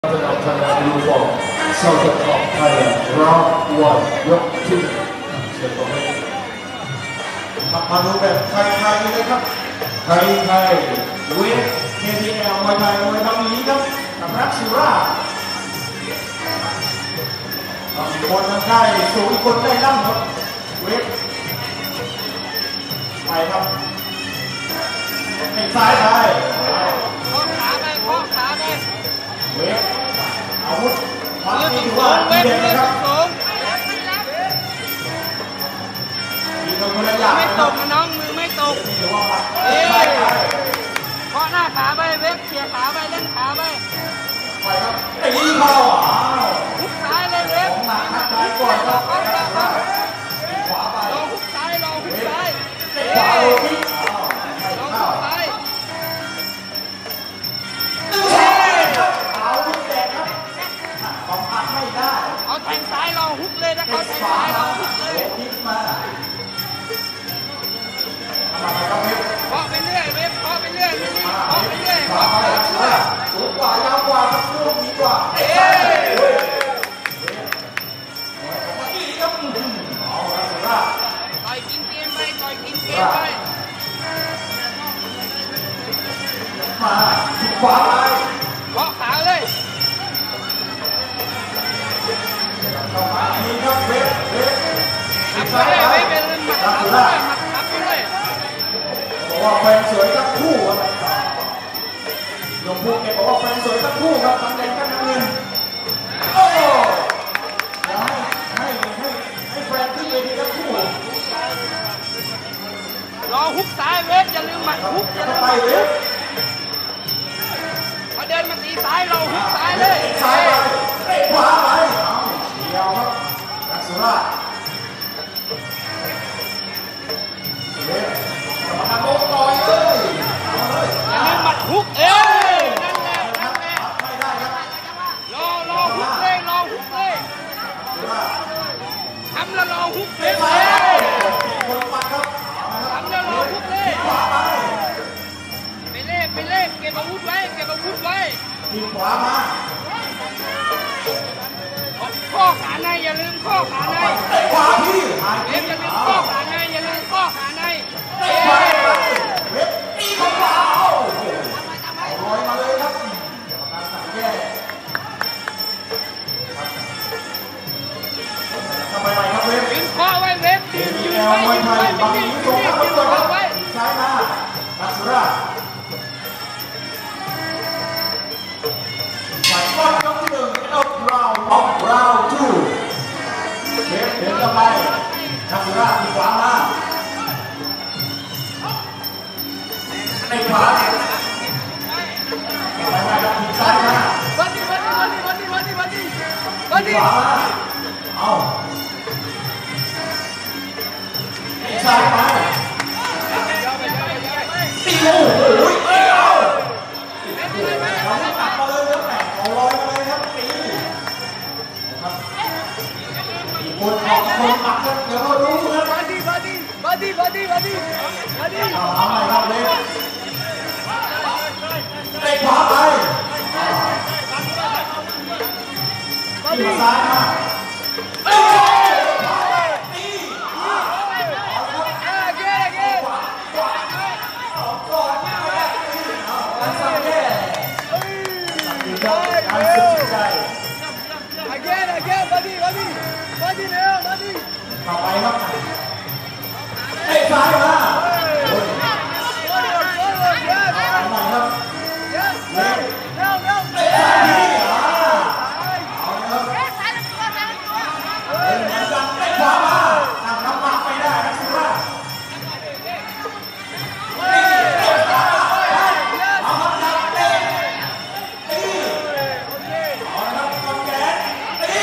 ยูฟอร์เซาท์ของไทยรอบวันยกที่เชิญตรงนี้มาดูแบบไทยๆเลยครับไทยเวท KPL มวยไทยมวยทำนี้ครับกับรักสุราคนทางได้สูงอีกคนได้ล่ำครับเวทไปครับซ้ายไปข้อขาไปเวทอาวุธมันมีถือว่าดีเด่นนะครับมีตรงคนละอย่างไม่ตกนะน้องมือไม่ตกเพราะหน้าขาไปเว็บเขี่ยขาไปเล่นขาไปไปครับไอ้ยี่เข้าหุกซ้ายเลยเว็บหนักทักทายก่อนครับขวาไปลองหุกซ้ายลองหุกซ้ายขวาลงที่ลองหุกซ้ายเอาลูกแดงครับของพักไม่ได้เอาแทงซ้ายลองหุกเลยนะเขาแทงซ้ายลองหุกเลยทิศมาเคาะไปเรื่อยเว็บเคาะไปเรื่อยเคาะไปเรื่อยเคาะไปเรื่อยสูงกว่ายาวกว่าครับลูกนี้กว่าต่อยกินเกมไปต่อยกินเกมไปมาทิศขวาไปเคาะขาเลยนี่ครับเว็บทับไปเลยเว็บเป็นหมัดทับเลยหมัดทับไปเลยบอกว่าแฟนสวยทั้งคู่ครับหลวงพ่อแกบอกว่าแฟนสวยทั้งคู่ครับทั้งแดงทั้งน้ำเงินโอ้อยากให้แฟนขึ้นเวทีทั้งคู่รอฮุกซ้ายเว็บอย่าลืมหมัดฮุกอย่าลืมหมัดฮุกพอเดินมาตีซ้ายเราฮุกซ้ายเลยซ้ายไปขวาไปเดียวครับรักสุราเว็บกรรมการโต๊ะต่อยเลยอย่าลืมหมัดฮุกนั่นแหละไม่ได้ครับรอฮุกเลยรอฮุกเลยทำแล้วรอฮุกเลยคนปัดครับทำแล้วรอฮุกเลยขวาไปไปเล่เก็บอาวุธไว้เก็บอาวุธไว้ทีขวามาข้อขาในอย่าลืมข้อขาในขวาพี่เว็บอย่าลืมข้อขาในอย่าลืมข้อขาในเว็บตีขวาเอาลอยมาเลยครับกรรมการสั่งแย่ทำไมครับเว็บยืนข้อไว้เว็บยืนไว้ยืนไว้บางทีส่งข้าไปก่อนครับซ้ายมารักสุราฝ่ายก้อนยกที่หนึ่งเอาราวทูเว็บเดินเข้าไปรักสุราทีขวามาในขวาไปมาครับทีซ้ายมาบัดดี้ขวามาเอาใช่ไหมตีโอ้โหเอาเราไม่ตัดมาเลยแล้วแหมเอาลอยมาเลยครับตีคนออกคนปักกันเดี๋ยวเรารู้นะบัดดี้เอาทำไมครับเลยเตะขวาไปตีซ้ายมาต่อไปครับเตะซ้ายมาทำไมครับเตะซ้ายที่เอาเลยครับเล่นเหมือนกันเตะขวามาน้ำหนักไม่ได้นะสุราเอาครับจับเตะตีเอาละครับกดแขนตี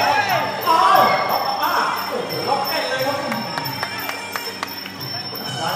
เอาล็อกออกมาโอ้โหล็อกแน่นเลยครับซ้าย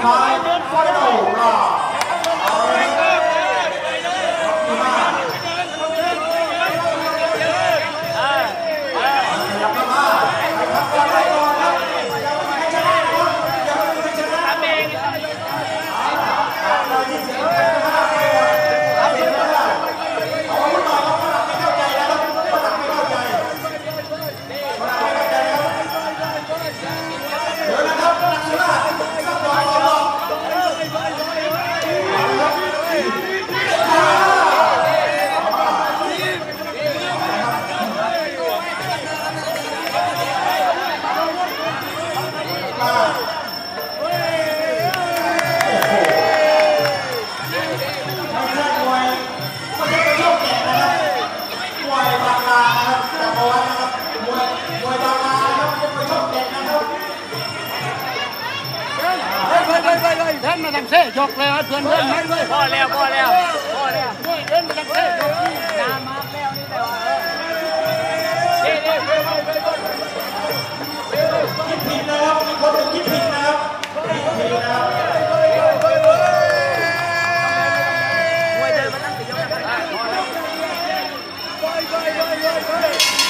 final round เอาเลยครับขยับเข้ามาไปทำอะไรก่อนครับยังไม่ให้ชนะนะครับยังไม่ให้ชนะทำเองเราที่เสียงกันนะครับเอาเสียงกันได้เอาอาวุธหน่อยครับฝรั่งไม่เข้าใจนะครับฝรั่งไม่เข้าใจฝรั่งไม่เข้าใจนะครับเดี๋ยวนะครับฝรั่งสุราษฎร์สักหน่อยก่อนหรอกเดินมาทางเซ่ยกเลยเพื่อนเดินมาด้วยพอแล้วด้วยเดินมาทางเซ่ยกน้ำมาแล้วนี่แต่ว่าคิดผิดนะครับมีคนคิดผิดนะครับคิดผิดนะครับมวยเดินมาตั้งแต่ยกแรก